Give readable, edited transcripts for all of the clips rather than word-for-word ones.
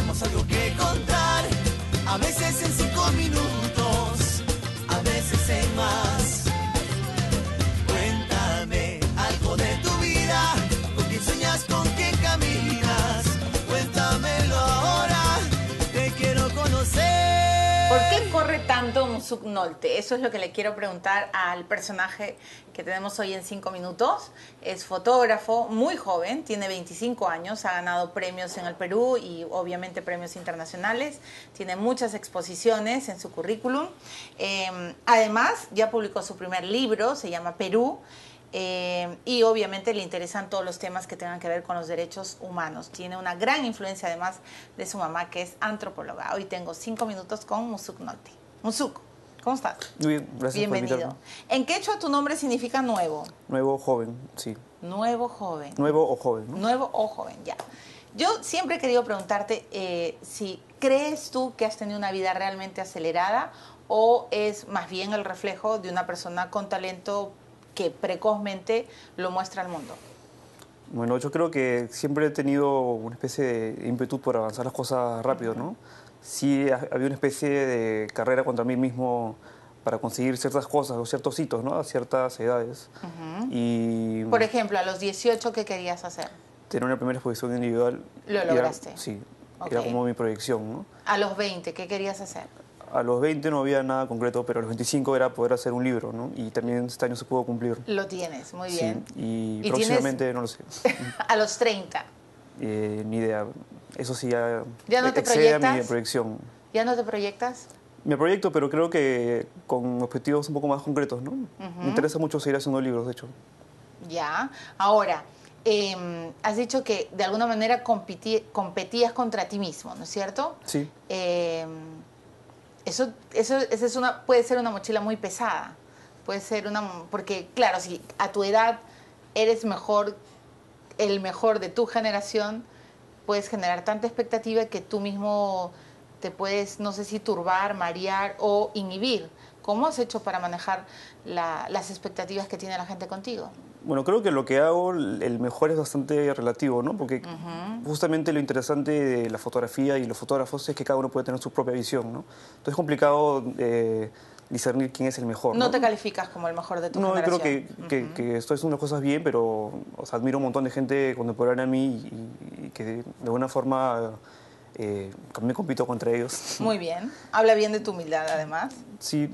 tenemos algo que contar, a veces en 5 minutos, a veces en más. Cuéntame algo de tu vida, con quién sueñas, con quién caminas. Cuéntamelo ahora, te quiero conocer. ¿Por qué corre tanto Musuk Nolte? Eso es lo que le quiero preguntar al personaje que tenemos hoy en 5 minutos. Es fotógrafo, muy joven, tiene 25 años, ha ganado premios en el Perú y obviamente premios internacionales. Tiene muchas exposiciones en su currículum. Además, ya publicó su primer libro, se llama Perú. Y obviamente le interesan todos los temas que tengan que ver con los derechos humanos. Tiene una gran influencia además de su mamá, que es antropóloga. Hoy tengo 5 minutos con Musuk Nolte. Musuk, ¿cómo estás? Muy bien, gracias. Bienvenido. Por invitarme. En quechua tu nombre significa nuevo. Nuevo joven, sí. Nuevo joven. Nuevo o joven, ¿no? Nuevo o joven, ya. Yo siempre he querido preguntarte si crees tú que has tenido una vida realmente acelerada o es más bien el reflejo de una persona con talento que precozmente lo muestra al mundo. Bueno, yo creo que siempre he tenido una especie de ímpetu por avanzar las cosas rápido, ¿no? Sí, había una especie de carrera contra mí mismo para conseguir ciertas cosas o ciertos hitos, ¿no? A ciertas edades. Y Por ejemplo, a los 18, ¿qué querías hacer? tener una primera exposición individual. ¿Lo era- lograste? Sí, Ok. era como mi proyección, ¿no? A los 20, ¿qué querías hacer? A los 20 no había nada concreto, pero a los 25 era poder hacer un libro, ¿no? Y también este año se pudo cumplir. Lo tienes, muy bien. Sí, y tienes próximamente no lo sé. a los 30, Ni idea. Eso sí ya, ¿Ya no te excede a mi proyectas? proyección. ¿ya no te proyectas? Me proyecto, pero creo que con objetivos un poco más concretos, ¿no? Me interesa mucho seguir haciendo libros, de hecho. Ya. Ahora, has dicho que de alguna manera competías contra ti mismo, ¿no es cierto? Sí, Esa es puede ser una mochila muy pesada. Puede ser porque claro, si a tu edad eres el mejor de tu generación, puedes generar tanta expectativa que tú mismo te puedes, no sé si turbar, marear o inhibir. ¿Cómo has hecho para manejar las expectativas que tiene la gente contigo? bueno, creo que lo que hago, el mejor es bastante relativo, ¿no? Porque justamente lo interesante de la fotografía y los fotógrafos es que cada uno puede tener su propia visión, ¿no? Entonces es complicado discernir quién es el mejor, ¿no? No te calificas como el mejor de tu No, yo creo generación. que estoy haciendo las cosas bien, pero o sea, admiro un montón de gente contemporánea a mí y que de alguna forma me compito contra ellos. Muy bien. Habla bien de tu humildad, además. Sí,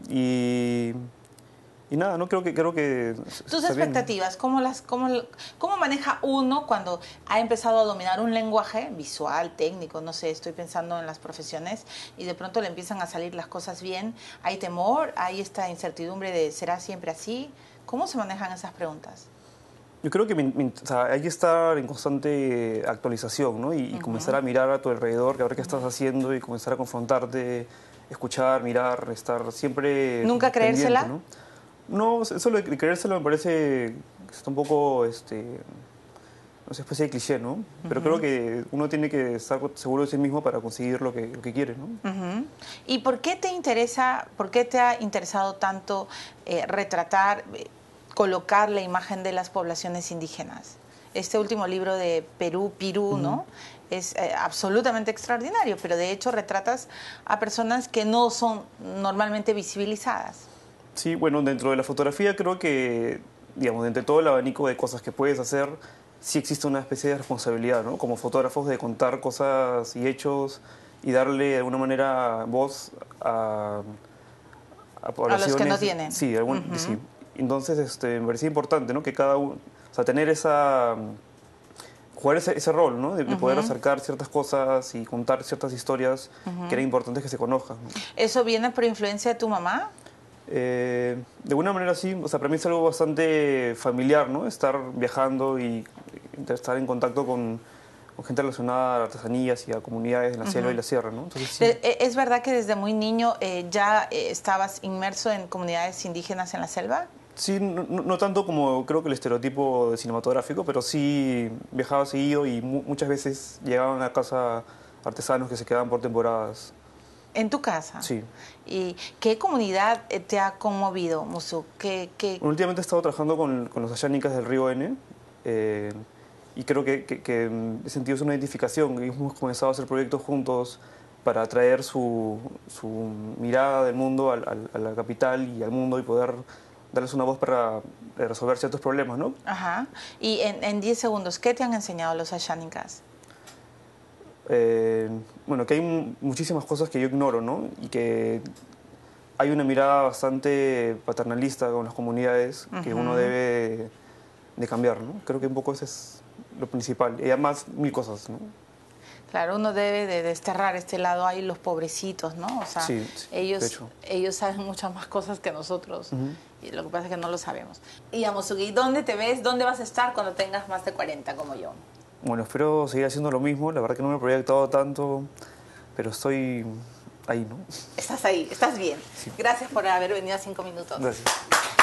y nada, no creo que Tus está bien. expectativas, ¿cómo maneja uno cuando ha empezado a dominar un lenguaje visual, técnico, no sé, estoy pensando en las profesiones, y de pronto le empiezan a salir las cosas bien? ¿Hay temor? ¿Hay esta incertidumbre de ¿será siempre así? ¿Cómo se manejan esas preguntas? Yo creo que o sea, hay que estar en constante actualización, ¿no? Y comenzar a mirar a tu alrededor, a ver qué estás haciendo y comenzar a confrontarte, escuchar, mirar, estar siempre ¿Nunca pendiente, creérsela? ¿no? No, eso de creérselo me parece que está un poco, no sé, especie de cliché, ¿no? Pero creo que uno tiene que estar seguro de sí mismo para conseguir lo que quiere, ¿no? ¿Y por qué te ha interesado tanto retratar, colocar la imagen de las poblaciones indígenas? Este último libro de Perú, Pirú, ¿no? Es absolutamente extraordinario, pero de hecho retratas a personas que no son normalmente visibilizadas. Sí, bueno, dentro de la fotografía creo que, digamos, entre todo el abanico de cosas que puedes hacer, sí existe una especie de responsabilidad, ¿no? Como fotógrafos de contar cosas y hechos y darle de alguna manera voz a poblaciones. A los que no tienen. Sí, sí. Entonces, me parecía importante, ¿no? Que cada uno, o sea, tener jugar ese rol, ¿no? De poder acercar ciertas cosas y contar ciertas historias que eran importantes que se conozcan, ¿no? ¿Eso viene por influencia de tu mamá? De alguna manera sí, o sea, para mí es algo bastante familiar, ¿no? Estar viajando y estar en contacto con gente relacionada a artesanías y a comunidades en la selva y la sierra, ¿no? Entonces, sí. ¿Es verdad que desde muy niño ya estabas inmerso en comunidades indígenas en la selva? Sí, no tanto como creo que el estereotipo cinematográfico, pero sí viajaba seguido y muchas veces llegaban a casa artesanos que se quedaban por temporadas. ¿En tu casa? Sí. ¿Y qué comunidad te ha conmovido, Musuk? Bueno, últimamente he estado trabajando con los ayánicas del río N y creo que en ese sentido es una identificación. Y hemos comenzado a hacer proyectos juntos para traer su mirada del mundo a la capital y al mundo y poder darles una voz para resolver ciertos problemas, ¿no? Ajá. Y en 10 segundos, ¿qué te han enseñado los Ashánicas? Bueno, que hay muchísimas cosas que yo ignoro, ¿no? Y que hay una mirada bastante paternalista con las comunidades que uno debe de cambiar, ¿no? Creo que un poco eso es lo principal. Y además, mil cosas, ¿no? Claro, uno debe de desterrar este lado ahí, los pobrecitos, ¿no? O sea, Sí, ellos saben muchas más cosas que nosotros. Y lo que pasa es que no lo sabemos. Y Yamosugi, ¿dónde te ves? ¿Dónde vas a estar cuando tengas más de 40 como yo? Bueno, espero seguir haciendo lo mismo. La verdad que no me he proyectado tanto, pero estoy ahí, ¿no? Estás ahí, estás bien. Sí. Gracias por haber venido a 5 minutos. Gracias.